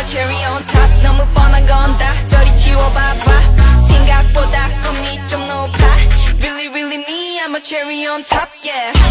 cherry on top 너무 뻔한 건 다 저리 지워봐봐 생각보다 꿈이 좀 높아 Really really me I'm a cherry on top yeah